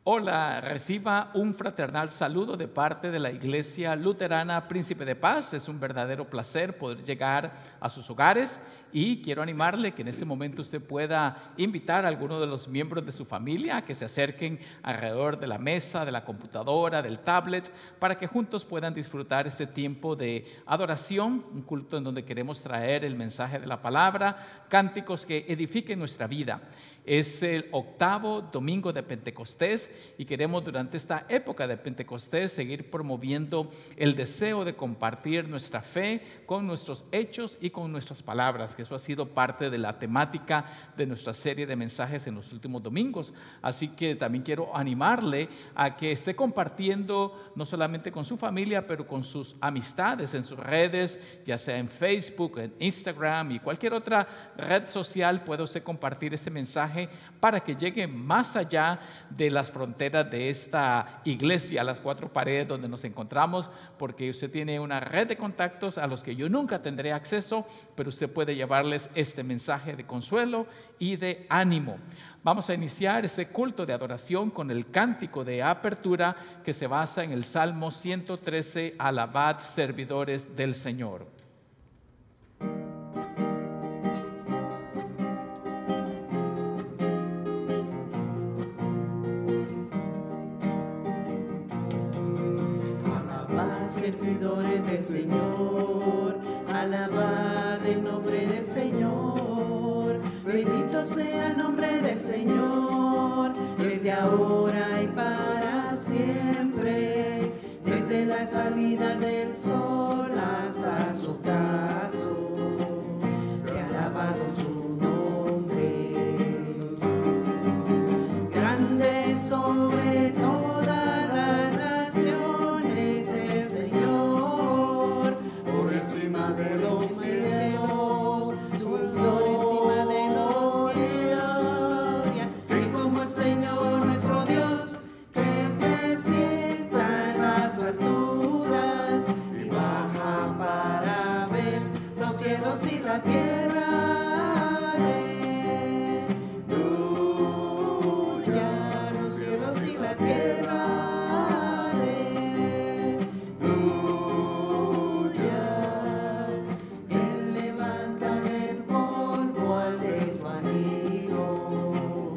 Hola, reciba un fraternal saludo de parte de la Iglesia Luterana Príncipe de Paz. Es un verdadero placer poder llegar a sus hogares y quiero animarle que en este momento usted pueda invitar a alguno de los miembros de su familia a que se acerquen alrededor de la mesa, de la computadora, del tablet, para que juntos puedan disfrutar ese tiempo de adoración, un culto en donde queremos traer el mensaje de la palabra, cánticos que edifiquen nuestra vida. Es el 8º domingo de Pentecostés y queremos durante esta época de Pentecostés seguir promoviendo el deseo de compartir nuestra fe con nuestros hechos y con nuestras palabras, que eso ha sido parte de la temática de nuestra serie de mensajes en los últimos domingos. Así que también quiero animarle a que esté compartiendo no solamente con su familia, pero con sus amistades en sus redes, ya sea en Facebook, en Instagram y cualquier otra red social. Puede usted compartir ese mensaje para que llegue más allá de las fronteras de esta iglesia, a las 4 paredes donde nos encontramos, porque usted tiene una red de contactos a los que yo nunca tendré acceso, pero usted puede llevarles este mensaje de consuelo y de ánimo. Vamos a iniciar este culto de adoración con el cántico de apertura que se basa en el Salmo 113, Alabad, servidores del Señor. Servidores del Señor, alabad el nombre del Señor, bendito sea el nombre del Señor, desde ahora y para siempre, desde la salida del sol hasta su ocaso, sea alabado su nombre, grande sobre todas las naciones el Señor, por encima de los cielos, su gloria de los cielos, y como el Señor nuestro Dios, que se sienta en las alturas y baja para ver los cielos y la tierra. Aleluya, los cielos y la tierra. Aleluya, Él levanta del polvo al desvalido,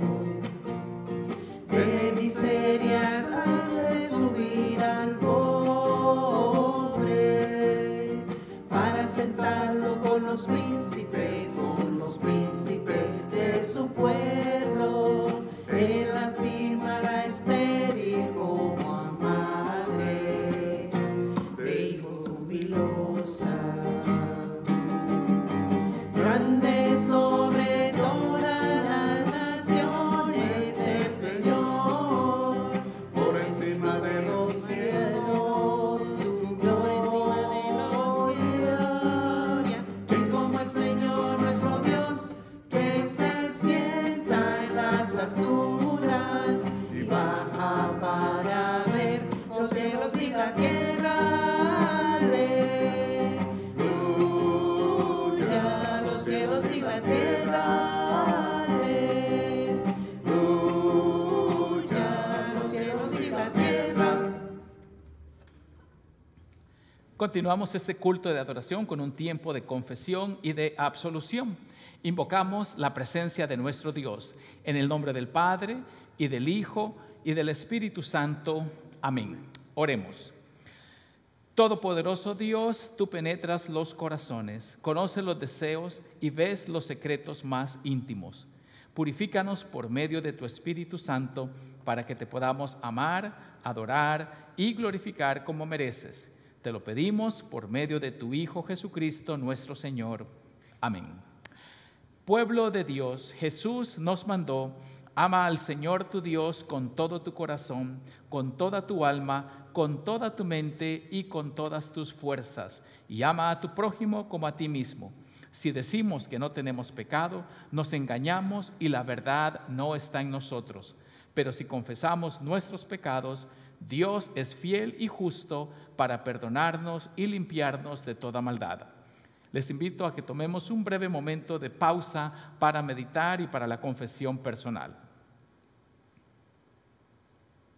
de miserias hace subir al pobre, para sentarlo con los príncipes de su pueblo. Él afirma la estéril como a madre de hijos jubilosa. Grande sobre todas las naciones el Señor, por encima de los cielos, su gloria de los cielos, que como el Señor nuestro Dios, que se sienta en las alturas y baja para ver los cielos y la tierra. Aleluya, los cielos y la tierra. Aleluya, los cielos y la tierra. Continuamos este culto de adoración con un tiempo de confesión y de absolución. Invocamos la presencia de nuestro Dios en el nombre del Padre y del Hijo y del Espíritu Santo. Amén. Oremos. Todopoderoso Dios, tú penetras los corazones, conoces los deseos y ves los secretos más íntimos. Purifícanos por medio de tu Espíritu Santo para que te podamos amar, adorar y glorificar como mereces. Te lo pedimos por medio de tu Hijo Jesucristo nuestro Señor. Amén. Pueblo de Dios, Jesús nos mandó: ama al Señor tu Dios con todo tu corazón, con toda tu alma, con toda tu mente y con todas tus fuerzas, y ama a tu prójimo como a ti mismo. Si decimos que no tenemos pecado, nos engañamos y la verdad no está en nosotros. Pero si confesamos nuestros pecados, Dios es fiel y justo para perdonarnos y limpiarnos de toda maldad. Les invito a que tomemos un breve momento de pausa para meditar y para la confesión personal.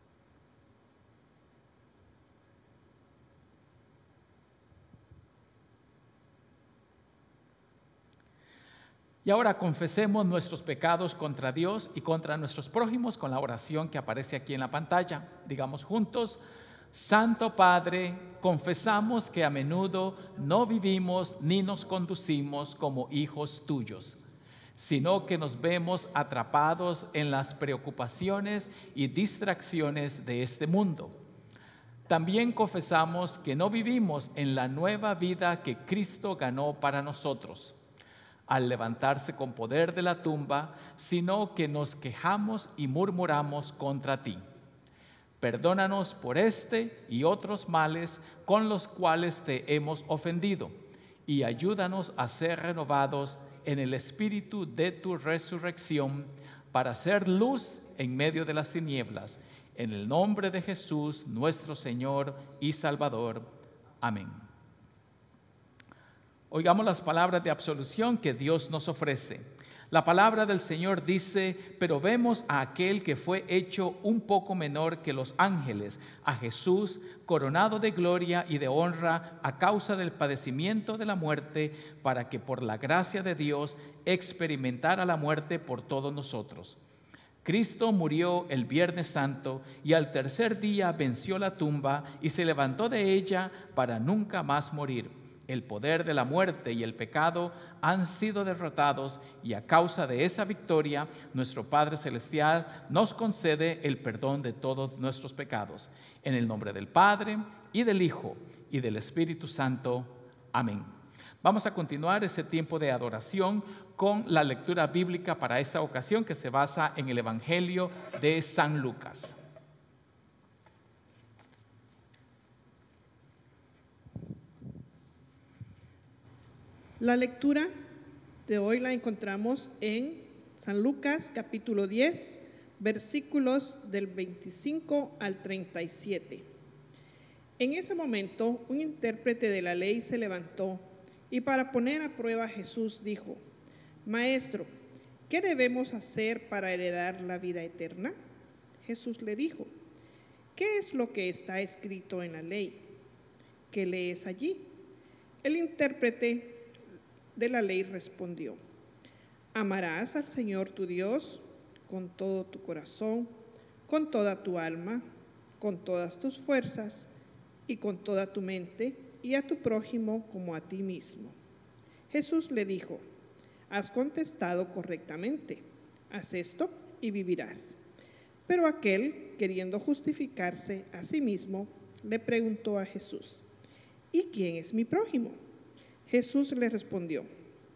Y ahora confesemos nuestros pecados contra Dios y contra nuestros prójimos con la oración que aparece aquí en la pantalla. Digamos juntos: Santo Padre, confesamos que a menudo no vivimos ni nos conducimos como hijos tuyos, sino que nos vemos atrapados en las preocupaciones y distracciones de este mundo. También confesamos que no vivimos en la nueva vida que Cristo ganó para nosotros al levantarse con poder de la tumba, sino que nos quejamos y murmuramos contra ti. Perdónanos por este y otros males con los cuales te hemos ofendido, y ayúdanos a ser renovados en el espíritu de tu resurrección para ser luz en medio de las tinieblas. En el nombre de Jesús, nuestro Señor y Salvador. Amén. Oigamos las palabras de absolución que Dios nos ofrece. La palabra del Señor dice: pero vemos a aquel que fue hecho un poco menor que los ángeles, a Jesús, coronado de gloria y de honra a causa del padecimiento de la muerte, para que por la gracia de Dios experimentara la muerte por todos nosotros. Cristo murió el Viernes Santo y al tercer día venció la tumba y se levantó de ella para nunca más morir. El poder de la muerte y el pecado han sido derrotados, y a causa de esa victoria, nuestro Padre Celestial nos concede el perdón de todos nuestros pecados. En el nombre del Padre, y del Hijo, y del Espíritu Santo. Amén. Vamos a continuar ese tiempo de adoración con la lectura bíblica para esta ocasión, que se basa en el Evangelio de San Lucas. La lectura de hoy la encontramos en San Lucas capítulo 10, versículos del 25 al 37. En ese momento, un intérprete de la ley se levantó y, para poner a prueba a Jesús, dijo: Maestro, ¿qué debemos hacer para heredar la vida eterna? Jesús le dijo: ¿qué es lo que está escrito en la ley? ¿Qué lees allí? El intérprete de la ley respondió: amarás al Señor tu Dios con todo tu corazón, con toda tu alma, con todas tus fuerzas y con toda tu mente, y a tu prójimo como a ti mismo. Jesús le dijo: has contestado correctamente, haz esto y vivirás. Pero aquel, queriendo justificarse a sí mismo, le preguntó a Jesús: ¿y quién es mi prójimo? Jesús le respondió: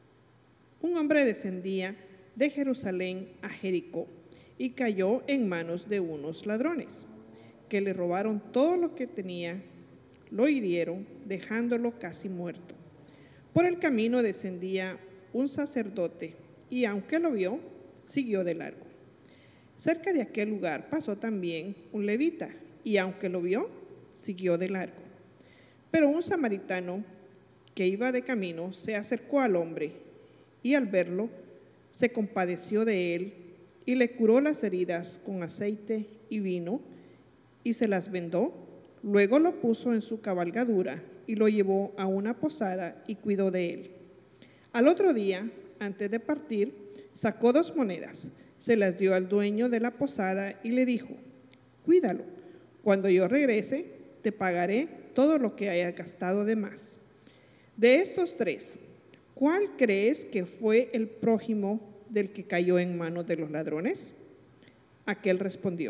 un hombre descendía de Jerusalén a Jericó y cayó en manos de unos ladrones, que le robaron todo lo que tenía, lo hirieron, dejándolo casi muerto. Por el camino descendía un sacerdote y, aunque lo vio, siguió de largo. Cerca de aquel lugar pasó también un levita y, aunque lo vio, siguió de largo. Pero un samaritano que iba de camino se acercó al hombre y, al verlo, se compadeció de él y le curó las heridas con aceite y vino y se las vendó. Luego lo puso en su cabalgadura y lo llevó a una posada y cuidó de él. Al otro día, antes de partir, sacó 2 monedas, se las dio al dueño de la posada y le dijo: cuídalo, cuando yo regrese te pagaré todo lo que hayas gastado de más. De estos 3, ¿cuál crees que fue el prójimo del que cayó en manos de los ladrones? Aquel respondió: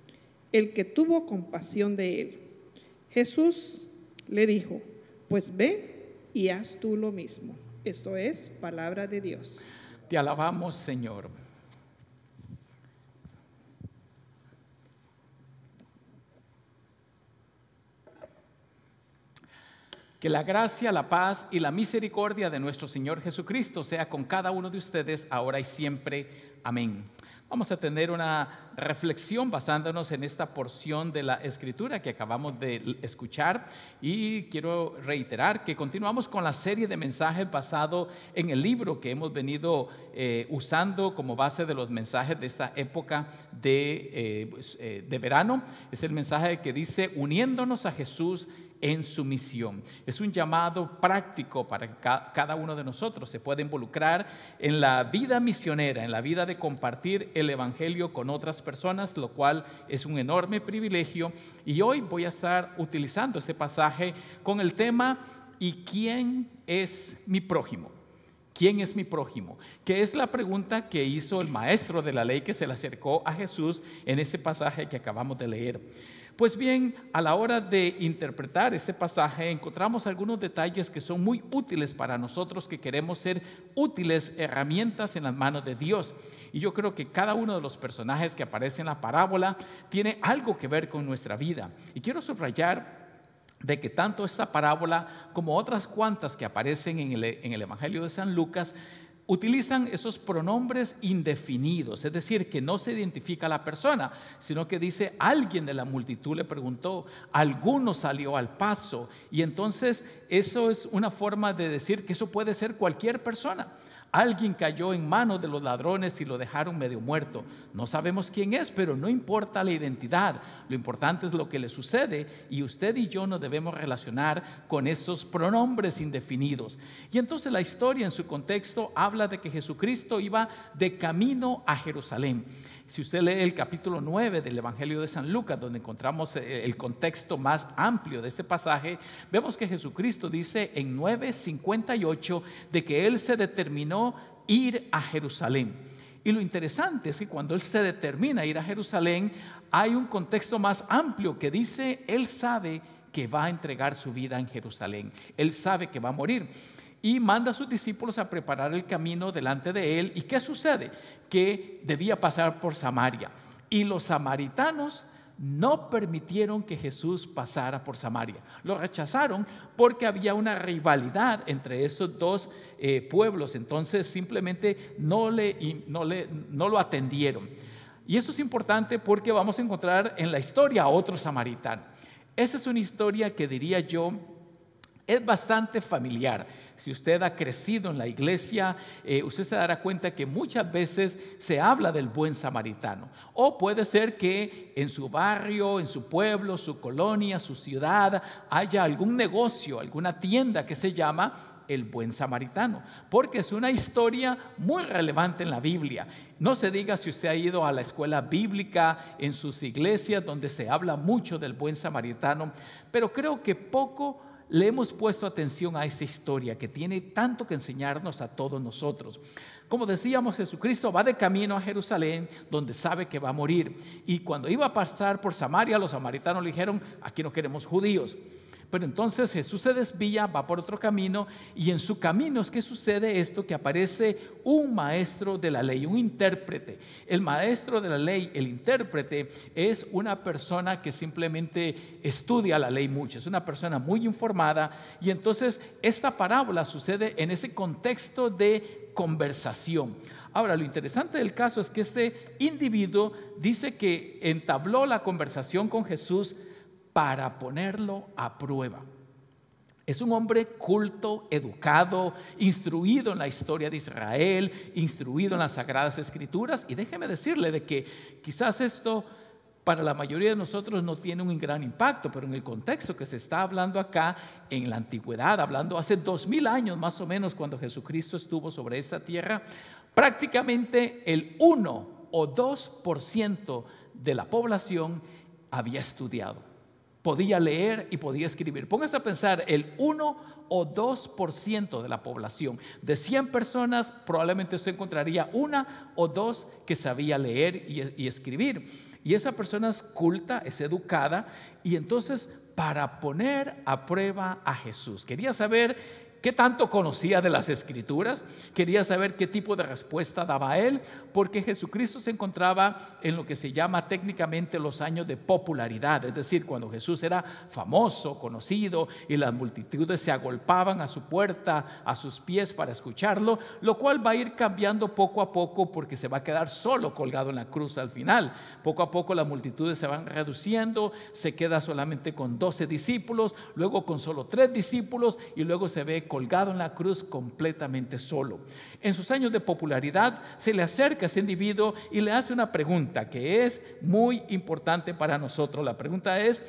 el que tuvo compasión de él. Jesús le dijo: pues ve y haz tú lo mismo. Esto es palabra de Dios. Te alabamos, Señor. Que la gracia, la paz y la misericordia de nuestro Señor Jesucristo sea con cada uno de ustedes, ahora y siempre. Amén. Vamos a tener una reflexión basándonos en esta porción de la Escritura que acabamos de escuchar, y quiero reiterar que continuamos con la serie de mensajes basado en el libro que hemos venido usando como base de los mensajes de esta época de verano. Es el mensaje que dice: uniéndonos a Jesús en su misión. Es un llamado práctico para que cada uno de nosotros se pueda involucrar en la vida misionera, en la vida de compartir el evangelio con otras personas, lo cual es un enorme privilegio. Y hoy voy a estar utilizando este pasaje con el tema ¿y quién es mi prójimo? ¿Quién es mi prójimo? Que es la pregunta que hizo el maestro de la ley que se le acercó a Jesús en ese pasaje que acabamos de leer. Pues bien, a la hora de interpretar ese pasaje encontramos algunos detalles que son muy útiles para nosotros que queremos ser útiles herramientas en las manos de Dios. Y yo creo que cada uno de los personajes que aparecen en la parábola tiene algo que ver con nuestra vida. Y quiero subrayar de que tanto esta parábola como otras cuantas que aparecen en el Evangelio de San Lucas utilizan esos pronombres indefinidos, es decir, que no se identifica a la persona, sino que dice alguien de la multitud le preguntó, alguno salió al paso, y entonces eso es una forma de decir que eso puede ser cualquier persona. Alguien cayó en manos de los ladrones y lo dejaron medio muerto. No sabemos quién es, pero no importa la identidad. Lo importante es lo que le sucede y usted y yo nos debemos relacionar con esos pronombres indefinidos. Y entonces la historia en su contexto habla de que Jesucristo iba de camino a Jerusalén. Si usted lee el capítulo 9 del Evangelio de San Lucas, donde encontramos el contexto más amplio de este pasaje, vemos que Jesucristo dice en 9:58 de que Él se determinó ir a Jerusalén. Y lo interesante es que cuando Él se determina ir a Jerusalén, hay un contexto más amplio que dice, Él sabe que va a entregar su vida en Jerusalén. Él sabe que va a morir. Y manda a sus discípulos a preparar el camino delante de él. ¿Y qué sucede? Que debía pasar por Samaria. Y los samaritanos no permitieron que Jesús pasara por Samaria. Lo rechazaron porque había una rivalidad entre esos dos pueblos. Entonces simplemente no lo atendieron. Y esto es importante porque vamos a encontrar en la historia a otro samaritano. Esa es una historia que diría yo es bastante familiar. Si usted ha crecido en la iglesia, usted se dará cuenta que muchas veces se habla del buen samaritano. O puede ser que en su barrio, en su pueblo, su colonia, su ciudad, haya algún negocio, alguna tienda que se llama el buen samaritano, porque es una historia muy relevante en la Biblia. No se diga si usted ha ido a la escuela bíblica en sus iglesias donde se habla mucho del buen samaritano, pero creo que poco le hemos puesto atención a esa historia que tiene tanto que enseñarnos a todos nosotros. Como decíamos, Jesucristo va de camino a Jerusalén, donde sabe que va a morir. Y cuando iba a pasar por Samaria, los samaritanos le dijeron, aquí no queremos judíos. Pero entonces Jesús se desvía, va por otro camino, y en su camino es que sucede esto, que aparece un maestro de la ley, un intérprete. El maestro de la ley, el intérprete, es una persona que simplemente estudia la ley mucho, es una persona muy informada, y entonces esta parábola sucede en ese contexto de conversación. Ahora, lo interesante del caso es que este individuo dice que entabló la conversación con Jesús para ponerlo a prueba. Es un hombre culto, educado, instruido en la historia de Israel, instruido en las Sagradas Escrituras, y déjeme decirle de que quizás esto para la mayoría de nosotros no tiene un gran impacto, pero en el contexto que se está hablando acá, en la antigüedad, hablando hace 2000 años más o menos, cuando Jesucristo estuvo sobre esta tierra, prácticamente el 1 o 2% de la población había estudiado. Podía leer y podía escribir. Póngase a pensar, el 1 o 2% de la población. De 100 personas, probablemente usted encontraría 1 o 2 que sabía leer y escribir. Y esa persona es culta, es educada, y entonces para poner a prueba a Jesús, quería saber qué tanto conocía de las Escrituras, quería saber qué tipo de respuesta daba él, porque Jesucristo se encontraba en lo que se llama técnicamente los años de popularidad, es decir, cuando Jesús era famoso, conocido, y las multitudes se agolpaban a su puerta, a sus pies para escucharlo, lo cual va a ir cambiando poco a poco porque se va a quedar solo colgado en la cruz al final. Poco a poco las multitudes se van reduciendo, se queda solamente con 12 discípulos, luego con solo 3 discípulos y luego se ve colgado en la cruz completamente solo. En sus años de popularidad se le acerca a ese individuo y le hace una pregunta que es muy importante para nosotros. La pregunta es: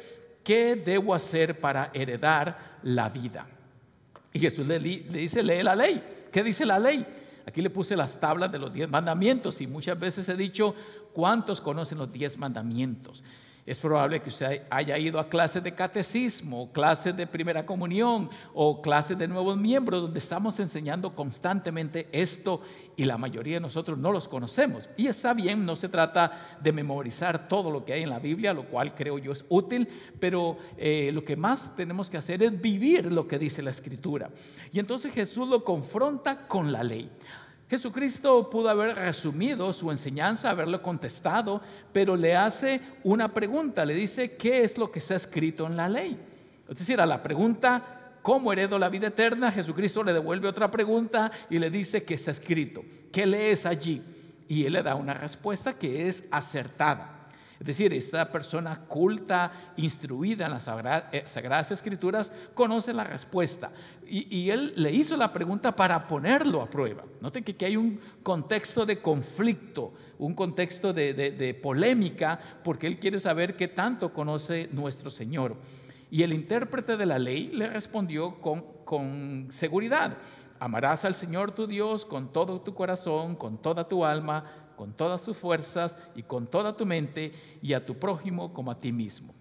¿qué debo hacer para heredar la vida? Y Jesús le dice, lee la ley. ¿Qué dice la ley? Aquí le puse las tablas de los 10 mandamientos y muchas veces he dicho, ¿cuántos conocen los 10 mandamientos? Es probable que usted haya ido a clases de catecismo, clases de primera comunión o clases de nuevos miembros donde estamos enseñando constantemente esto y la mayoría de nosotros no los conocemos. Y está bien, no se trata de memorizar todo lo que hay en la Biblia, lo cual creo yo es útil, pero lo que más tenemos que hacer es vivir lo que dice la Escritura. Y entonces Jesús lo confronta con la ley. Jesucristo pudo haber resumido su enseñanza, haberlo contestado, pero le hace una pregunta, le dice, ¿qué es lo que está escrito en la ley? Es decir, a la pregunta, ¿cómo heredo la vida eterna? Jesucristo le devuelve otra pregunta y le dice, ¿qué está escrito? ¿Qué lees allí? Y él le da una respuesta que es acertada. Es decir, esta persona culta, instruida en las Sagradas Escrituras, conoce la respuesta. Y él le hizo la pregunta para ponerlo a prueba. Noten que aquí hay un contexto de conflicto, un contexto de polémica, porque él quiere saber qué tanto conoce nuestro Señor. Y el intérprete de la ley le respondió con seguridad. Amarás al Señor tu Dios con todo tu corazón, con toda tu alma, con todas tus fuerzas y con toda tu mente, y a tu prójimo como a ti mismo.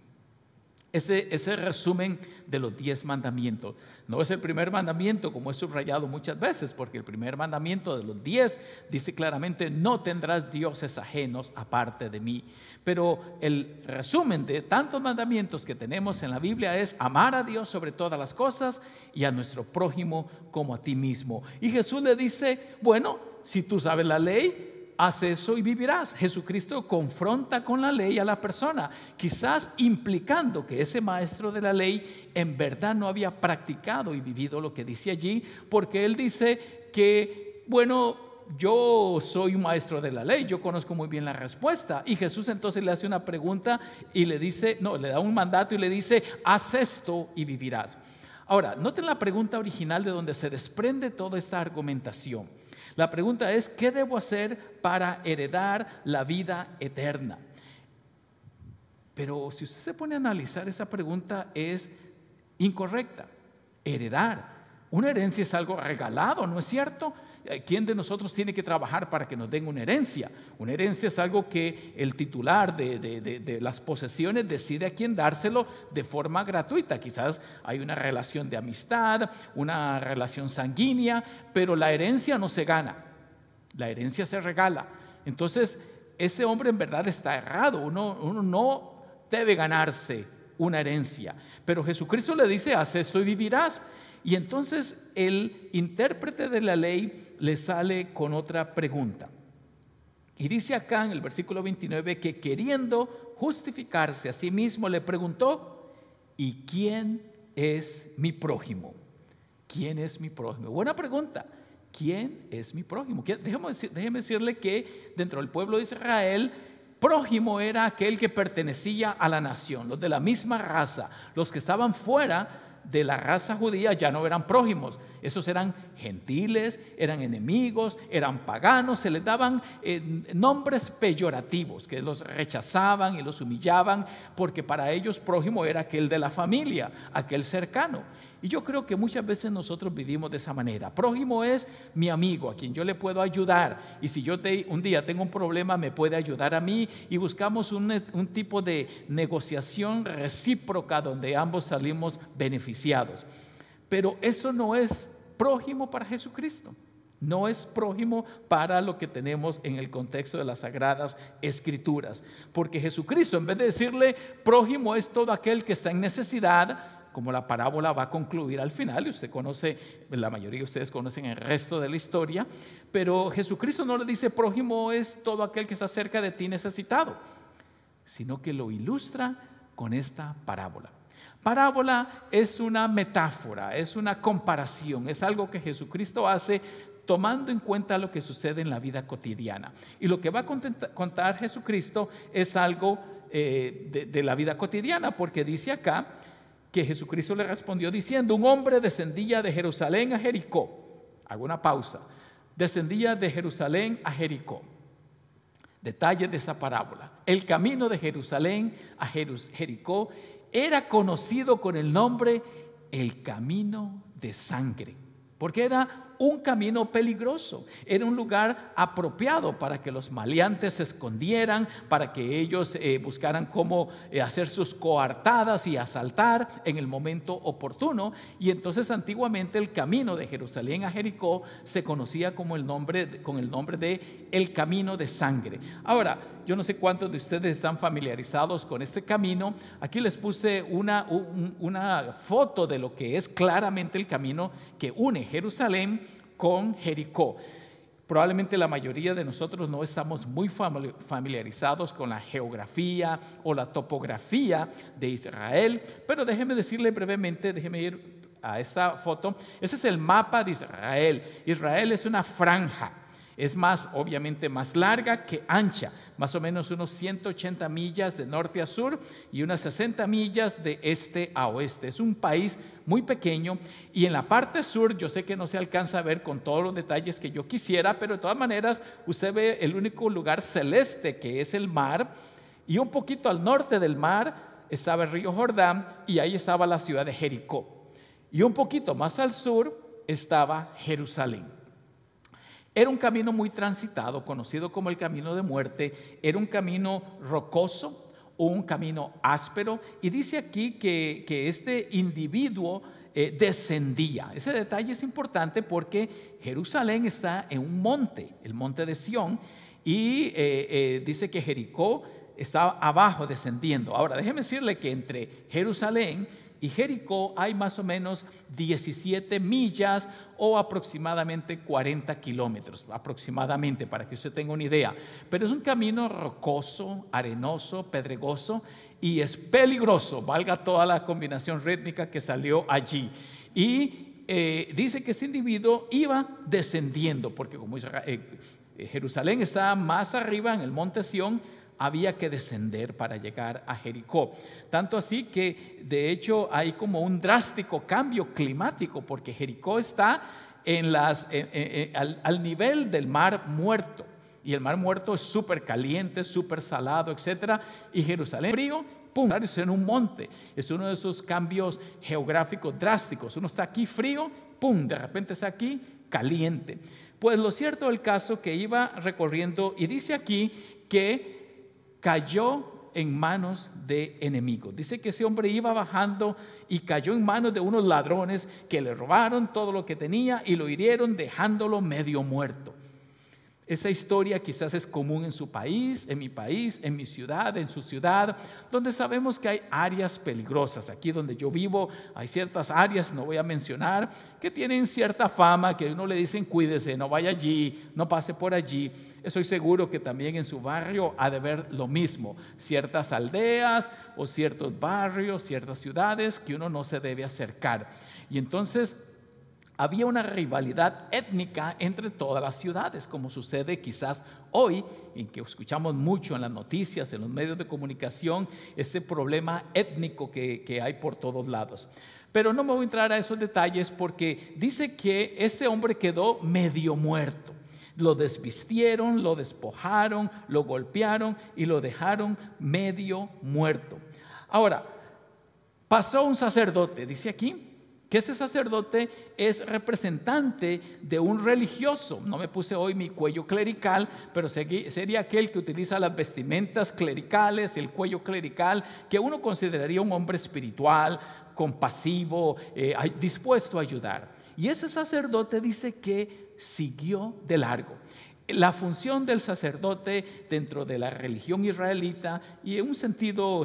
Ese resumen de los 10 mandamientos. No es el primer mandamiento, como he subrayado muchas veces, porque el primer mandamiento de los 10 dice claramente, no tendrás dioses ajenos aparte de mí. Pero el resumen de tantos mandamientos que tenemos en la Biblia es amar a Dios sobre todas las cosas y a nuestro prójimo como a ti mismo. Y Jesús le dice, bueno, si tú sabes la ley, haz eso y vivirás. Jesucristo confronta con la ley a la persona, quizás implicando que ese maestro de la ley en verdad no había practicado y vivido lo que dice allí, porque él dice que, bueno, yo soy un maestro de la ley, yo conozco muy bien la respuesta. Y Jesús entonces le hace una pregunta y le dice, no, le da un mandato y le dice, haz esto y vivirás. Ahora, noten la pregunta original de donde se desprende toda esta argumentación. La pregunta es, ¿qué debo hacer para heredar la vida eterna? Pero si usted se pone a analizar, esa pregunta es incorrecta. Heredar. Una herencia es algo regalado, ¿no es cierto? ¿Quién de nosotros tiene que trabajar para que nos den una herencia? Una herencia es algo que el titular de las posesiones decide a quién dárselo de forma gratuita. Quizás hay una relación de amistad, una relación sanguínea, pero la herencia no se gana, la herencia se regala. Entonces, ese hombre en verdad está errado. Uno no debe ganarse una herencia, pero Jesucristo le dice, haz esto y vivirás. Y entonces el intérprete de la ley le sale con otra pregunta. Y dice acá en el versículo 29 que queriendo justificarse a sí mismo le preguntó, ¿y quién es mi prójimo? ¿Quién es mi prójimo? Buena pregunta. ¿Quién es mi prójimo? Déjeme decirle que dentro del pueblo de Israel, prójimo era aquel que pertenecía a la nación, los de la misma raza. Los que estaban fuera de la raza judía ya no eran prójimos, esos eran gentiles, eran enemigos, eran paganos, se les daban nombres peyorativos que los rechazaban y los humillaban, porque para ellos prójimo era aquel de la familia, aquel cercano. Y yo creo que muchas veces nosotros vivimos de esa manera. Prójimo es mi amigo, a quien yo le puedo ayudar, y si yo un día tengo un problema me puede ayudar a mí, y buscamos un tipo de negociación recíproca donde ambos salimos beneficiados. Pero eso no es prójimo para Jesucristo. No es prójimo para lo que tenemos en el contexto de las Sagradas Escrituras. Porque Jesucristo, en vez de decirle prójimo, es todo aquel que está en necesidad, como la parábola va a concluir al final, y usted conoce, la mayoría de ustedes conocen el resto de la historia, pero Jesucristo no le dice prójimo es todo aquel que está cerca de ti necesitado, sino que lo ilustra con esta parábola. Parábola es una metáfora, es una comparación, es algo que Jesucristo hace tomando en cuenta lo que sucede en la vida cotidiana. Y lo que va a contar Jesucristo es algo de la vida cotidiana, porque dice acá que Jesucristo le respondió diciendo, un hombre descendía de Jerusalén a Jericó. Hago una pausa. Descendía de Jerusalén a Jericó. Detalles de esa parábola. El camino de Jerusalén a Jericó era conocido con el nombre el camino de sangre, porque era un camino peligroso, era un lugar apropiado para que los maleantes se escondieran, para que ellos buscaran cómo hacer sus coartadas y asaltar en el momento oportuno. Y entonces antiguamente el camino de Jerusalén a Jericó se conocía con el nombre de el camino de sangre. Ahora, yo no sé cuántos de ustedes están familiarizados con este camino. Aquí les puse una foto de lo que es claramente el camino que une Jerusalén con Jericó. Probablemente la mayoría de nosotros no estamos muy familiarizados con la geografía o la topografía de Israel, pero déjeme decirle brevemente, déjeme ir a esta foto. Ese es el mapa de Israel. Israel es una franja. Es obviamente más larga que ancha, más o menos unos 180 millas de norte a sur y unas 60 millas de este a oeste. Es un país muy pequeño y en la parte sur yo sé que no se alcanza a ver con todos los detalles que yo quisiera, pero de todas maneras usted ve el único lugar celeste que es el mar, y un poquito al norte del mar estaba el río Jordán y ahí estaba la ciudad de Jericó, y un poquito más al sur estaba Jerusalén. Era un camino muy transitado, conocido como el camino de muerte. Era un camino rocoso o un camino áspero. Y dice aquí que este individuo descendía. Ese detalle es importante porque Jerusalén está en un monte, el monte de Sión, y dice que Jericó estaba abajo descendiendo. Ahora, déjeme decirle que entre Jerusalén y Jericó hay más o menos 17 millas o aproximadamente 40 kilómetros, aproximadamente, para que usted tenga una idea. Pero es un camino rocoso, arenoso, pedregoso, y es peligroso, valga toda la combinación rítmica que salió allí. Y dice que ese individuo iba descendiendo, porque como Jerusalén está más arriba en el monte Sión, había que descender para llegar a Jericó. Tanto así que de hecho hay como un drástico cambio climático, porque Jericó está al nivel del Mar Muerto, y el Mar Muerto es súper caliente, súper salado, etc. Y Jerusalén frío, ¡pum!, es en un monte. Es uno de esos cambios geográficos drásticos. Uno está aquí frío, ¡pum!, de repente está aquí caliente. Pues lo cierto del caso que iba recorriendo, y dice aquí que cayó en manos de enemigos. Dice que ese hombre iba bajando y cayó en manos de unos ladrones que le robaron todo lo que tenía y lo hirieron, dejándolo medio muerto. Esa historia quizás es común en su país, en mi ciudad, en su ciudad, donde sabemos que hay áreas peligrosas. Aquí donde yo vivo hay ciertas áreas, no voy a mencionar, que tienen cierta fama, que uno le dicen cuídese, no vaya allí, no pase por allí. Estoy seguro que también en su barrio ha de haber lo mismo, ciertas aldeas o ciertos barrios, ciertas ciudades que uno no se debe acercar. Y entonces había una rivalidad étnica entre todas las ciudades, como sucede quizás hoy, en que escuchamos mucho en las noticias, en los medios de comunicación, ese problema étnico que hay por todos lados. Pero no me voy a entrar a esos detalles porque dice que ese hombre quedó medio muerto. Lo desvistieron, lo despojaron, lo golpearon y lo dejaron medio muerto. Ahora, pasó un sacerdote, dice aquí, que ese sacerdote es representante de un religioso. No me puse hoy mi cuello clerical, pero sería aquel que utiliza las vestimentas clericales, el cuello clerical, que uno consideraría un hombre espiritual, compasivo, dispuesto a ayudar. Y ese sacerdote dice que siguió de largo. La función del sacerdote dentro de la religión israelita, y en un sentido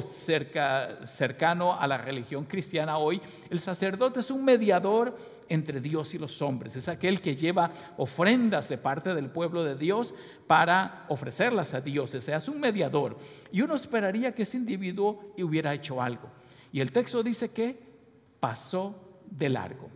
cercano a la religión cristiana hoy, el sacerdote es un mediador entre Dios y los hombres. Es aquel que lleva ofrendas de parte del pueblo de Dios para ofrecerlas a Dios. O sea, es un mediador. Y uno esperaría que ese individuo hubiera hecho algo. Y el texto dice que pasó de largo.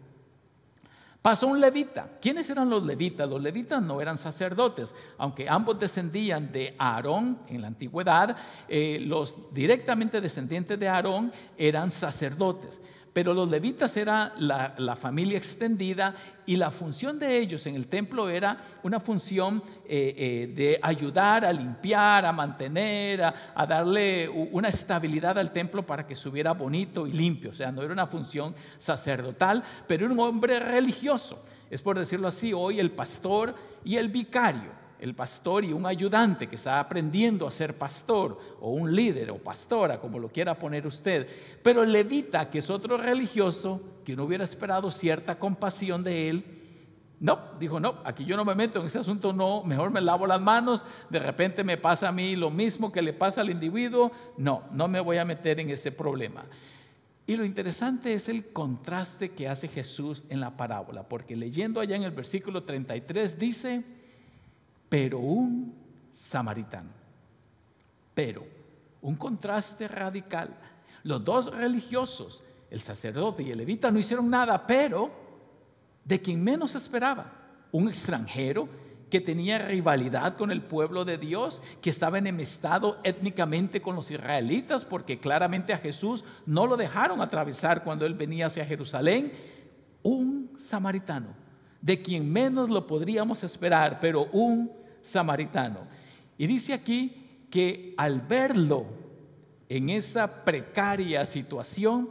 Pasó un levita. ¿Quiénes eran los levitas? Los levitas no eran sacerdotes, aunque ambos descendían de Aarón en la antigüedad. Los directamente descendientes de Aarón eran sacerdotes. pero los levitas era la familia extendida, y la función de ellos en el templo era una función de ayudar a limpiar, a mantener, a darle una estabilidad al templo para que estuviera bonito y limpio. O sea, no era una función sacerdotal, pero era un hombre religioso. Es, por decirlo así, hoy el pastor y el vicario. El pastor y un ayudante que está aprendiendo a ser pastor, o un líder o pastora, como lo quiera poner usted. Pero el levita, que es otro religioso, que uno hubiera esperado cierta compasión de él, no, dijo: no, aquí yo no me meto en ese asunto, no, mejor me lavo las manos. De repente me pasa a mí lo mismo que le pasa al individuo, no me voy a meter en ese problema. Y lo interesante es el contraste que hace Jesús en la parábola, porque leyendo allá en el versículo 33 dice: pero un samaritano. Pero, un contraste radical. Los dos religiosos, el sacerdote y el levita, no hicieron nada, pero de quien menos esperaba, un extranjero que tenía rivalidad con el pueblo de Dios, que estaba enemistado étnicamente con los israelitas, porque claramente a Jesús no lo dejaron atravesar cuando él venía hacia Jerusalén. Un samaritano, de quien menos lo podríamos esperar, pero un samaritano. Y dice aquí que al verlo en esa precaria situación,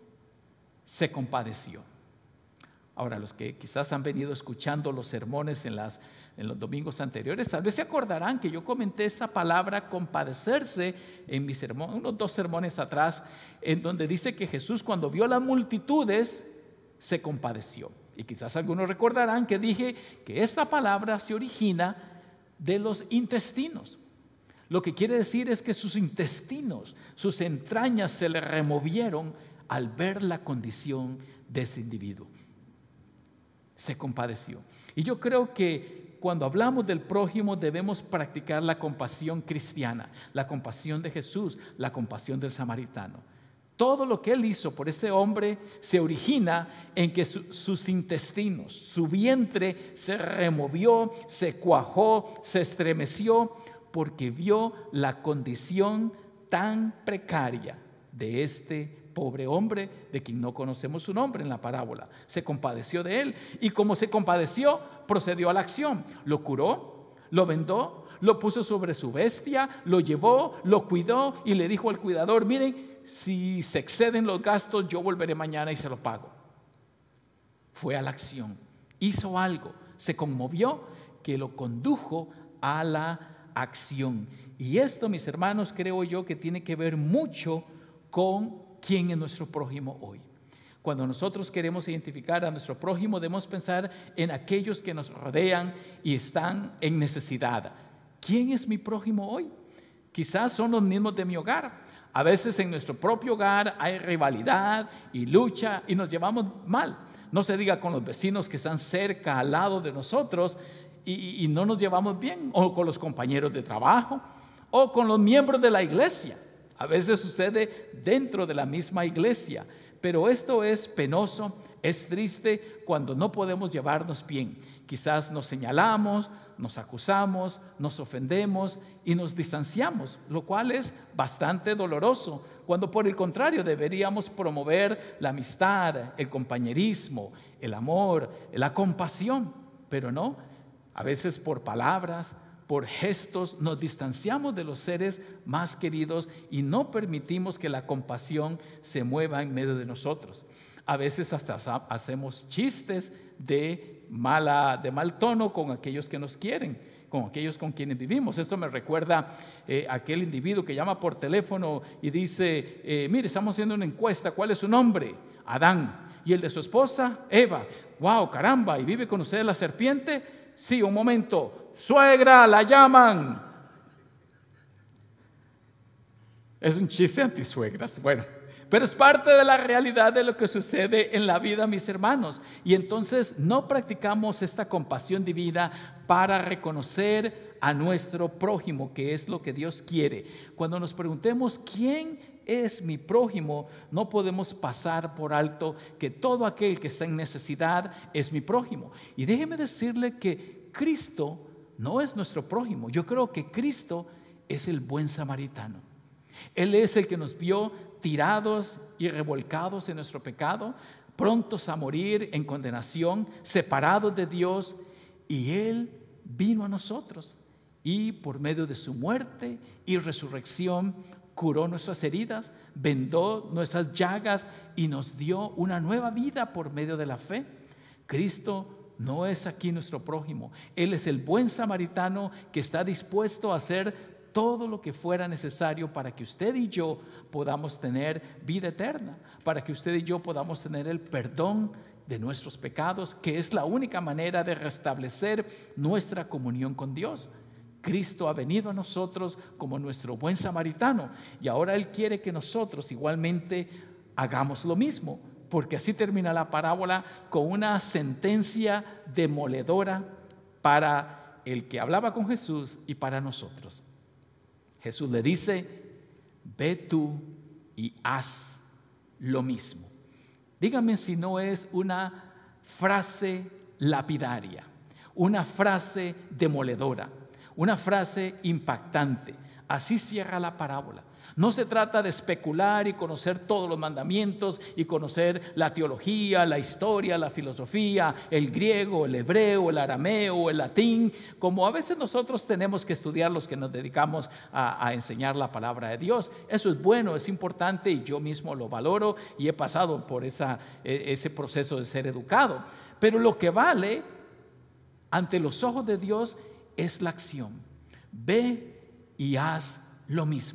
se compadeció. Ahora, los que quizás han venido escuchando los sermones en los domingos anteriores, tal vez se acordarán que yo comenté esa palabra compadecerse en mi sermón, unos 2 sermones atrás, en donde dice que Jesús, cuando vio las multitudes, se compadeció. Y quizás algunos recordarán que dije que esta palabra se origina de los intestinos. Lo que quiere decir es que sus intestinos, sus entrañas se le removieron al ver la condición de ese individuo. Se compadeció. Y yo creo que cuando hablamos del prójimo debemos practicar la compasión cristiana, la compasión de Jesús, la compasión del samaritano. Todo lo que él hizo por ese hombre se origina en que sus intestinos, su vientre se removió, se cuajó, se estremeció, porque vio la condición tan precaria de este pobre hombre, de quien no conocemos su nombre en la parábola. Se compadeció de él, y como se compadeció, procedió a la acción. Lo curó, lo vendó, lo puso sobre su bestia, lo llevó, lo cuidó, y le dijo al cuidador: miren, si se exceden los gastos, yo volveré mañana y se lo pago. Fue a la acción, hizo algo, se conmovió, que lo condujo a la acción. Y esto, mis hermanos, creo yo que tiene que ver mucho con quién es nuestro prójimo hoy. Cuando nosotros queremos identificar a nuestro prójimo, debemos pensar en aquellos que nos rodean y están en necesidad. ¿Quién es mi prójimo hoy? Quizás son los mismos de mi hogar. A veces en nuestro propio hogar hay rivalidad y lucha y nos llevamos mal. No se diga con los vecinos que están cerca, al lado de nosotros, y no nos llevamos bien, o con los compañeros de trabajo, o con los miembros de la iglesia. A veces sucede dentro de la misma iglesia, pero esto es penoso, es triste cuando no podemos llevarnos bien. Quizás nos señalamos, nos acusamos, nos ofendemos y nos distanciamos, lo cual es bastante doloroso, cuando por el contrario deberíamos promover la amistad, el compañerismo, el amor, la compasión, pero no, a veces por palabras, por gestos nos distanciamos de los seres más queridos y no permitimos que la compasión se mueva en medio de nosotros. A veces hasta hacemos chistes de mal tono con aquellos que nos quieren, con aquellos con quienes vivimos. Esto me recuerda aquel individuo que llama por teléfono y dice: mire, estamos haciendo una encuesta, ¿cuál es su nombre? Adán. ¿Y el de su esposa? Eva. Wow, caramba, ¿y vive con usted la serpiente? Sí, un momento, suegra, la llaman. Es un chiste antisuegras, bueno, pero es parte de la realidad de lo que sucede en la vida, mis hermanos. Y entonces no practicamos esta compasión divina para reconocer a nuestro prójimo, que es lo que Dios quiere. Cuando nos preguntemos quién es mi prójimo, no podemos pasar por alto que todo aquel que está en necesidad es mi prójimo. Y déjeme decirle que Cristo no es nuestro prójimo. Yo creo que Cristo es el buen samaritano. Él es el que nos vio tirados y revolcados en nuestro pecado, prontos a morir en condenación, separados de Dios, y Él vino a nosotros y por medio de su muerte y resurrección curó nuestras heridas, vendó nuestras llagas y nos dio una nueva vida por medio de la fe. Cristo no es aquí nuestro prójimo. Él es el buen samaritano que está dispuesto a hacer todo lo que fuera necesario para que usted y yo podamos tener vida eterna, para que usted y yo podamos tener el perdón de nuestros pecados, que es la única manera de restablecer nuestra comunión con Dios. Cristo ha venido a nosotros como nuestro buen samaritano y ahora Él quiere que nosotros igualmente hagamos lo mismo, porque así termina la parábola con una sentencia demoledora para el que hablaba con Jesús y para nosotros. Jesús le dice: ve tú y haz lo mismo. Dígame si no es una frase lapidaria, una frase demoledora, una frase impactante. Así cierra la parábola. No se trata de especular y conocer todos los mandamientos y conocer la teología, la historia, la filosofía, el griego, el hebreo, el arameo, el latín, como a veces nosotros tenemos que estudiar los que nos dedicamos a enseñar la palabra de Dios. Eso es bueno, es importante y yo mismo lo valoro y he pasado por ese proceso de ser educado. Pero lo que vale ante los ojos de Dios es la acción. Ve y haz lo mismo.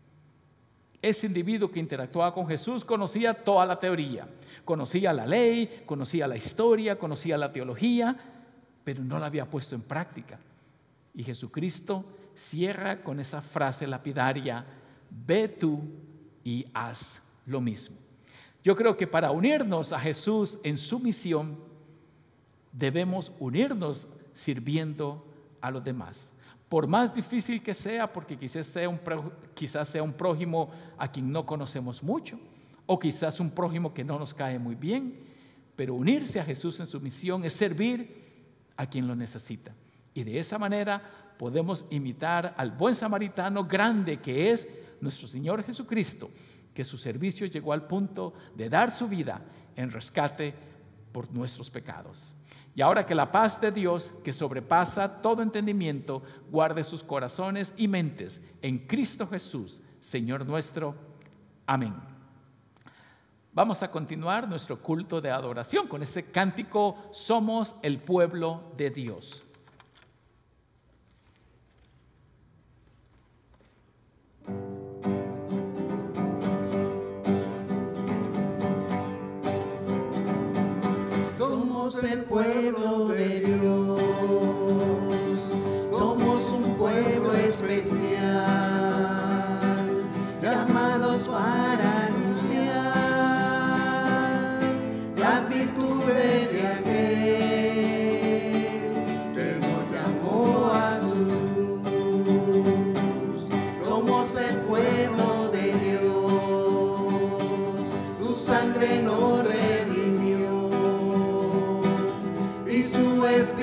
Ese individuo que interactuaba con Jesús conocía toda la teoría, conocía la ley, conocía la historia, conocía la teología, pero no la había puesto en práctica. Y Jesucristo cierra con esa frase lapidaria: ve tú y haz lo mismo. Yo creo que para unirnos a Jesús en su misión, debemos unirnos sirviendo a los demás. Por más difícil que sea, porque quizás sea un prójimo a quien no conocemos mucho, o quizás un prójimo que no nos cae muy bien, pero unirse a Jesús en su misión es servir a quien lo necesita. Y de esa manera podemos imitar al buen samaritano grande que es nuestro Señor Jesucristo, que su servicio llegó al punto de dar su vida en rescate por nuestros pecados. Y ahora que la paz de Dios, que sobrepasa todo entendimiento, guarde sus corazones y mentes en Cristo Jesús, Señor nuestro. Amén. Vamos a continuar nuestro culto de adoración con este cántico: somos el pueblo de Dios. Somos el pueblo de Dios, somos un pueblo especial, llamados para anunciar las virtudes de aquel que nos llamó a su luz. Somos el pueblo de Dios, su sangre nos redimió y su espíritu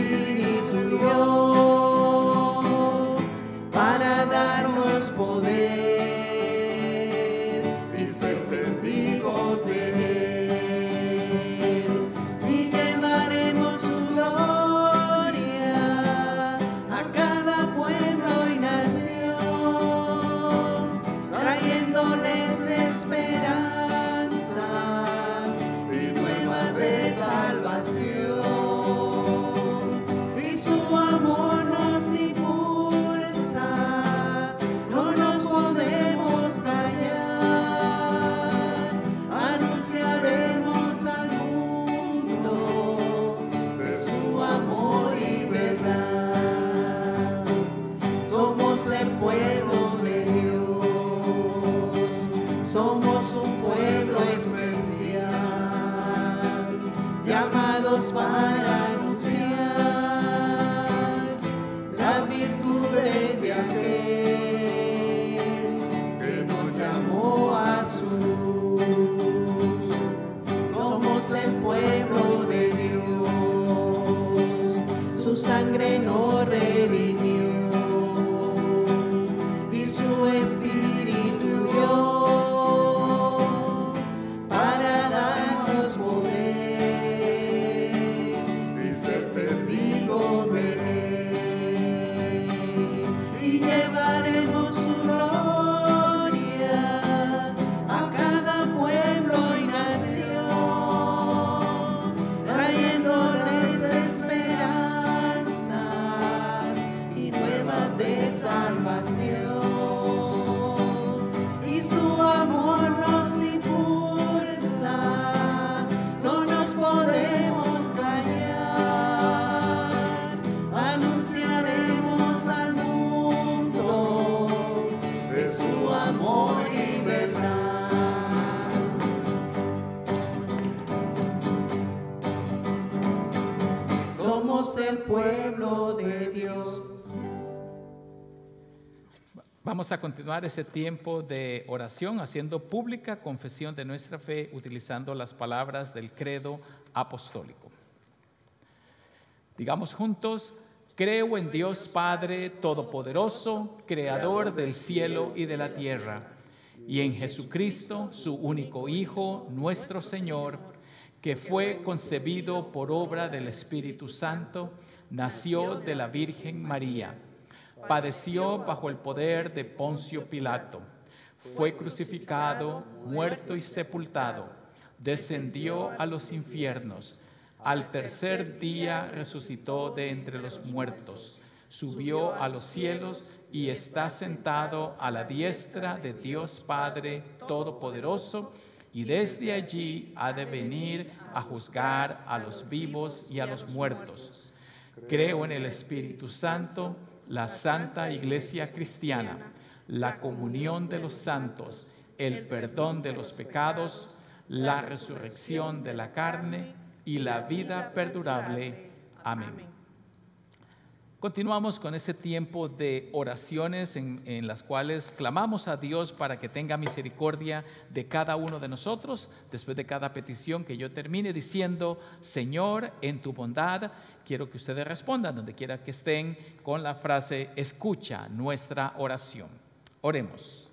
Vamos a continuar ese tiempo de oración haciendo pública confesión de nuestra fe utilizando las palabras del credo apostólico. Digamos juntos: creo en Dios Padre Todopoderoso, Creador del cielo y de la tierra, y en Jesucristo, su único Hijo, nuestro Señor, que fue concebido por obra del Espíritu Santo, nació de la Virgen María, padeció bajo el poder de Poncio Pilato, fue crucificado, muerto y sepultado, descendió a los infiernos, al tercer día resucitó de entre los muertos, subió a los cielos y está sentado a la diestra de Dios Padre Todopoderoso, y desde allí ha de venir a juzgar a los vivos y a los muertos. Creo en el Espíritu Santo, la Santa Iglesia Cristiana, la comunión de los santos, el perdón de los pecados, la resurrección de la carne y la vida perdurable. Amén. Continuamos con ese tiempo de oraciones en las cuales clamamos a Dios para que tenga misericordia de cada uno de nosotros. Después de cada petición que yo termine diciendo: Señor, en tu bondad, quiero que ustedes respondan donde quiera que estén con la frase: escucha nuestra oración. Oremos.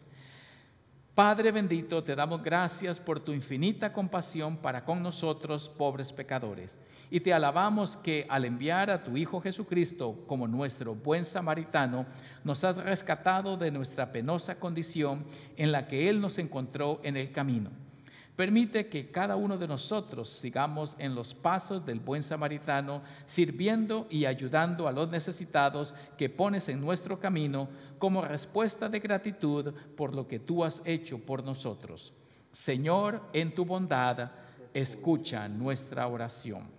Padre bendito, te damos gracias por tu infinita compasión para con nosotros, pobres pecadores. Y te alabamos que al enviar a tu Hijo Jesucristo como nuestro buen samaritano, nos has rescatado de nuestra penosa condición en la que Él nos encontró en el camino. Permite que cada uno de nosotros sigamos en los pasos del buen samaritano, sirviendo y ayudando a los necesitados que pones en nuestro camino como respuesta de gratitud por lo que tú has hecho por nosotros. Señor, en tu bondad, escucha nuestra oración.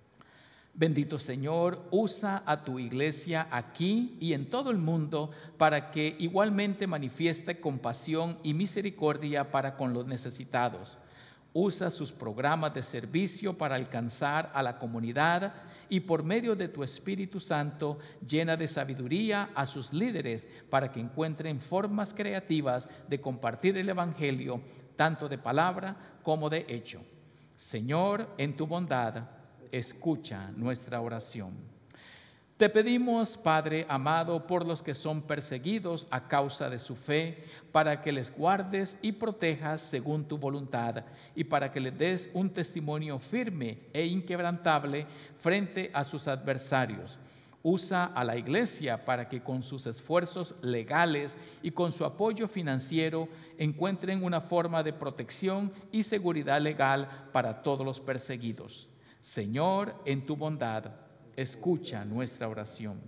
Bendito Señor, usa a tu iglesia aquí y en todo el mundo para que igualmente manifieste compasión y misericordia para con los necesitados. Usa sus programas de servicio para alcanzar a la comunidad y por medio de tu Espíritu Santo llena de sabiduría a sus líderes para que encuentren formas creativas de compartir el Evangelio, tanto de palabra como de hecho. Señor, en tu bondad, escucha nuestra oración. Te pedimos, Padre amado, por los que son perseguidos a causa de su fe, para que les guardes y protejas según tu voluntad, y para que les des un testimonio firme e inquebrantable frente a sus adversarios. Usa a la iglesia para que con sus esfuerzos legales y con su apoyo financiero encuentren una forma de protección y seguridad legal para todos los perseguidos. Señor, en tu bondad, escucha nuestra oración.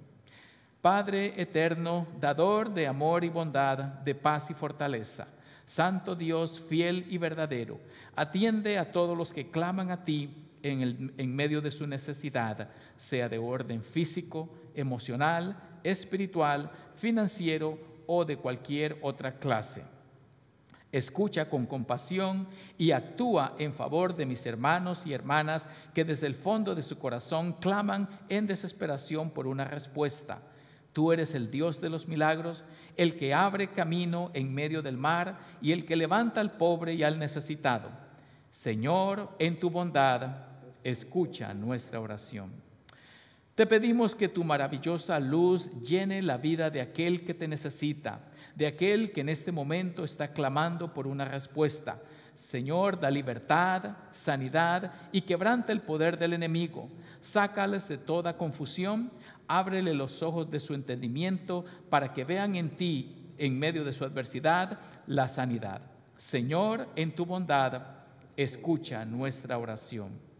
Padre eterno, dador de amor y bondad, de paz y fortaleza, Santo Dios fiel y verdadero, atiende a todos los que claman a ti en medio de su necesidad, sea de orden físico, emocional, espiritual, financiero o de cualquier otra clase. Escucha con compasión y actúa en favor de mis hermanos y hermanas que desde el fondo de su corazón claman en desesperación por una respuesta. Tú eres el Dios de los milagros, el que abre camino en medio del mar y el que levanta al pobre y al necesitado. Señor, en tu bondad, escucha nuestra oración. Te pedimos que tu maravillosa luz llene la vida de aquel que te necesita, de aquel que en este momento está clamando por una respuesta. Señor, da libertad, sanidad y quebranta el poder del enemigo. Sácales de toda confusión, ábrele los ojos de su entendimiento para que vean en ti, en medio de su adversidad, la sanidad. Señor, en tu bondad, escucha nuestra oración.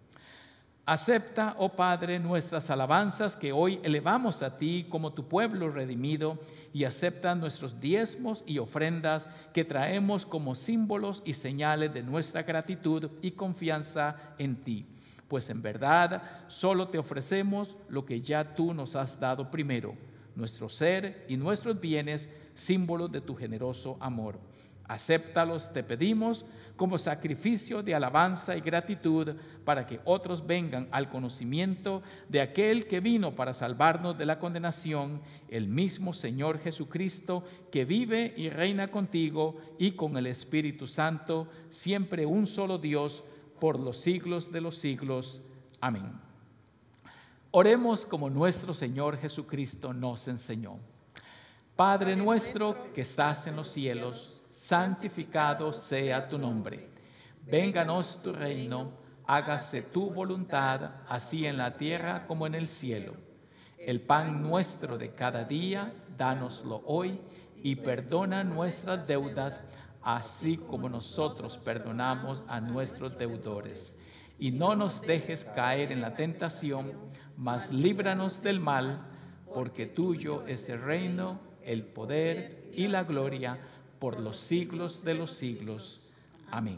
Acepta, oh Padre, nuestras alabanzas que hoy elevamos a ti como tu pueblo redimido, y acepta nuestros diezmos y ofrendas que traemos como símbolos y señales de nuestra gratitud y confianza en ti. Pues en verdad solo te ofrecemos lo que ya tú nos has dado primero, nuestro ser y nuestros bienes, símbolos de tu generoso amor. Acéptalos, te pedimos, como sacrificio de alabanza y gratitud, para que otros vengan al conocimiento de aquel que vino para salvarnos de la condenación, el mismo Señor Jesucristo, que vive y reina contigo y con el Espíritu Santo, siempre un solo Dios, por los siglos de los siglos. Amén. Oremos como nuestro Señor Jesucristo nos enseñó. Padre nuestro que estás en los cielos, santificado sea tu nombre. Vénganos tu reino, hágase tu voluntad, así en la tierra como en el cielo. El pan nuestro de cada día, dánoslo hoy, y perdona nuestras deudas, así como nosotros perdonamos a nuestros deudores. Y no nos dejes caer en la tentación, mas líbranos del mal, porque tuyo es el reino, el poder y la gloria, por los siglos de los siglos. Amén.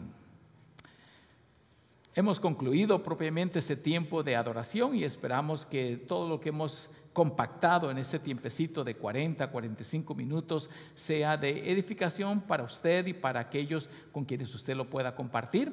Hemos concluido propiamente ese tiempo de adoración y esperamos que todo lo que hemos compactado en ese tiempecito de 40, 45 minutos sea de edificación para usted y para aquellos con quienes usted lo pueda compartir.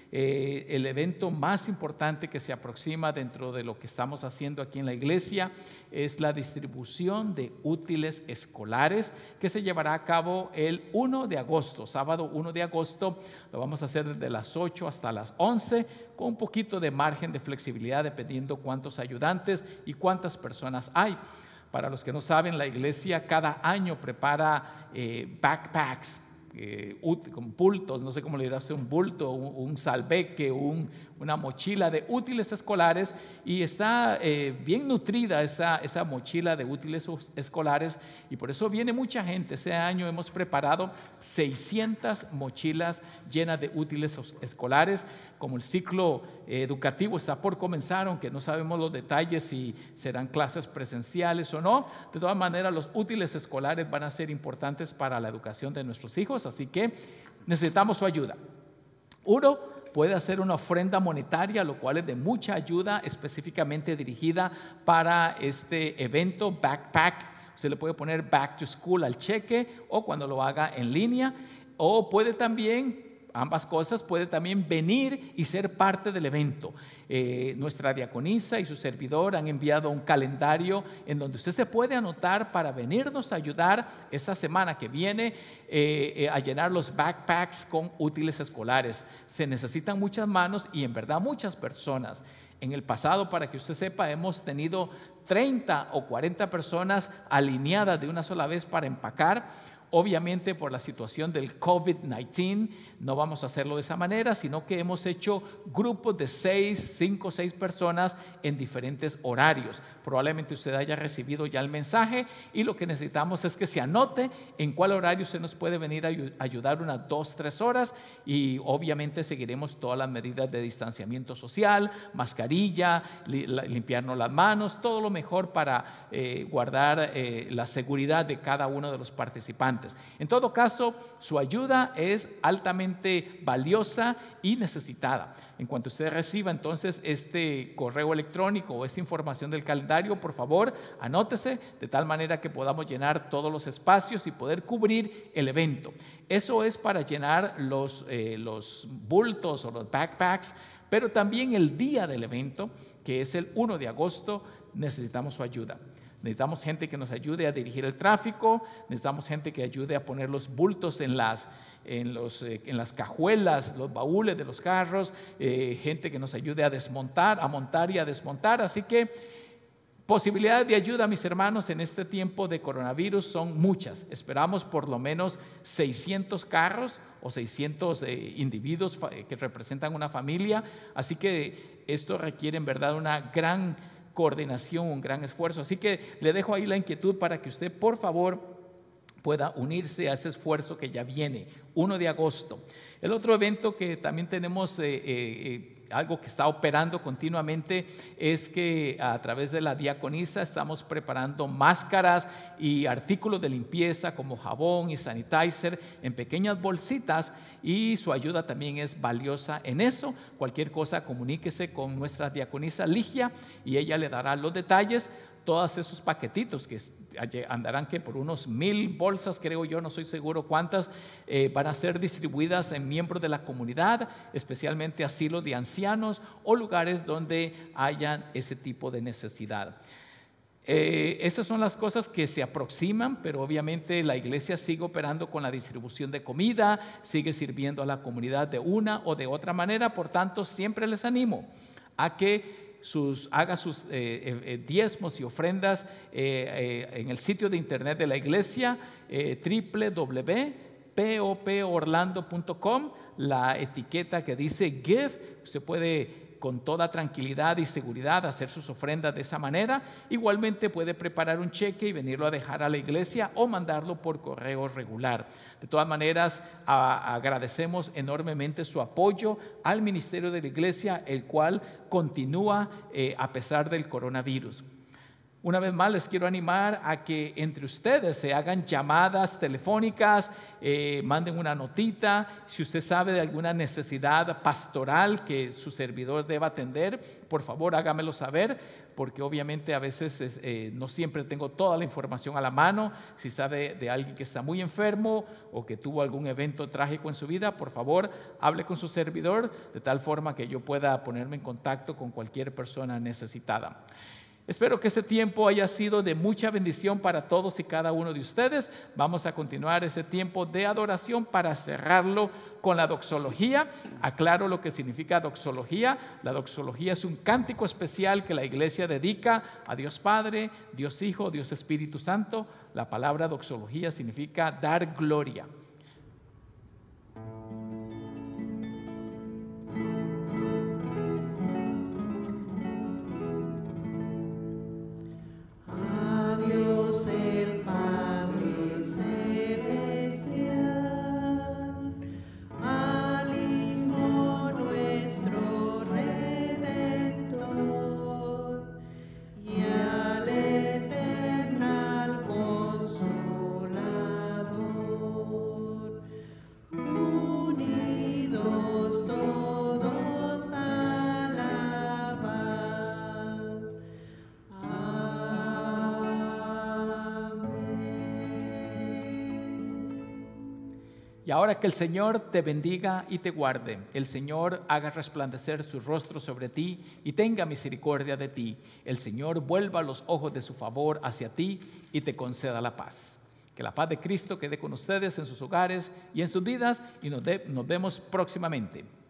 El evento más importante que se aproxima dentro de lo que estamos haciendo aquí en la iglesia es la distribución de útiles escolares que se llevará a cabo el 1 de agosto, sábado 1 de agosto. Lo vamos a hacer desde las 8 hasta las 11 con un poquito de margen de flexibilidad dependiendo cuántos ayudantes y cuántas personas hay. Para los que no saben, la iglesia cada año prepara backpacks, con bultos, no sé cómo le dirá usted, un bulto, un salveque, una mochila de útiles escolares, y está bien nutrida esa mochila de útiles escolares, y por eso viene mucha gente. Ese año hemos preparado 600 mochilas llenas de útiles escolares. Como el ciclo educativo está por comenzar, aunque no sabemos los detalles si serán clases presenciales o no, de todas maneras los útiles escolares van a ser importantes para la educación de nuestros hijos, así que necesitamos su ayuda. Uno puede hacer una ofrenda monetaria, lo cual es de mucha ayuda, específicamente dirigida para este evento Backpack. Se le puede poner Back to School al cheque o cuando lo haga en línea, o puede también, ambas cosas, puede también venir y ser parte del evento. Nuestra diaconisa y su servidor han enviado un calendario en donde usted se puede anotar para venirnos a ayudar esta semana que viene a llenar los backpacks con útiles escolares. Se necesitan muchas manos y en verdad muchas personas. En el pasado, para que usted sepa, hemos tenido 30 o 40 personas alineadas de una sola vez para empacar. Obviamente por la situación del COVID-19 no vamos a hacerlo de esa manera, sino que hemos hecho grupos de 5 o 6 personas en diferentes horarios. Probablemente usted haya recibido ya el mensaje y lo que necesitamos es que se anote en cuál horario usted nos puede venir a ayudar unas 2 o 3 horas, y obviamente seguiremos todas las medidas de distanciamiento social, mascarilla, limpiarnos las manos, todo lo mejor para guardar la seguridad de cada uno de los participantes. En todo caso, su ayuda es altamente valiosa y necesitada. En cuanto usted reciba entonces este correo electrónico o esta información del calendario, por favor, anótese de tal manera que podamos llenar todos los espacios y poder cubrir el evento. Eso es para llenar los bultos o los backpacks, pero también el día del evento, que es el 1 de agosto, necesitamos su ayuda. Necesitamos gente que nos ayude a dirigir el tráfico, necesitamos gente que ayude a poner los bultos en las cajuelas, los baúles de los carros, gente que nos ayude a montar y a desmontar. Así que posibilidades de ayuda, mis hermanos, en este tiempo de coronavirus son muchas. Esperamos por lo menos 600 carros o 600 individuos que representan una familia. Así que esto requiere en verdad una gran coordinación, un gran esfuerzo. Así que le dejo ahí la inquietud para que usted, por favor, pueda unirse a ese esfuerzo que ya viene, 1 de agosto. El otro evento que también tenemos, algo que está operando continuamente, es que a través de la diaconisa estamos preparando máscaras y artículos de limpieza como jabón y sanitizer en pequeñas bolsitas, y su ayuda también es valiosa en eso. Cualquier cosa, comuníquese con nuestra diaconisa Ligia y ella le dará los detalles todos esos paquetitos que andarán que por unos 1000 bolsas, creo yo, no soy seguro cuántas, van a ser distribuidas en miembros de la comunidad, especialmente asilos de ancianos o lugares donde hayan ese tipo de necesidad. Esas son las cosas que se aproximan, pero obviamente la iglesia sigue operando con la distribución de comida, sigue sirviendo a la comunidad de una o de otra manera. Por tanto, siempre les animo a que haga sus diezmos y ofrendas en el sitio de internet de la iglesia, www.poporlando.com, la etiqueta que dice Give. Usted puede con toda tranquilidad y seguridad hacer sus ofrendas de esa manera. Igualmente puede preparar un cheque y venirlo a dejar a la iglesia o mandarlo por correo regular. De todas maneras, agradecemos enormemente su apoyo al ministerio de la iglesia, el cual continúa a pesar del coronavirus. Una vez más les quiero animar a que entre ustedes se hagan llamadas telefónicas, manden una notita. Si usted sabe de alguna necesidad pastoral que su servidor deba atender, por favor hágamelo saber, porque obviamente a veces no siempre tengo toda la información a la mano. Si sabe de alguien que está muy enfermo o que tuvo algún evento trágico en su vida, por favor hable con su servidor de tal forma que yo pueda ponerme en contacto con cualquier persona necesitada. Espero que ese tiempo haya sido de mucha bendición para todos y cada uno de ustedes. Vamos a continuar ese tiempo de adoración para cerrarlo con la doxología. Aclaro lo que significa doxología. La doxología es un cántico especial que la iglesia dedica a Dios Padre, Dios Hijo, Dios Espíritu Santo. La palabra doxología significa dar gloria. Y ahora que el Señor te bendiga y te guarde, el Señor haga resplandecer su rostro sobre ti y tenga misericordia de ti. El Señor vuelva los ojos de su favor hacia ti y te conceda la paz. Que la paz de Cristo quede con ustedes en sus hogares y en sus vidas, y nos vemos próximamente.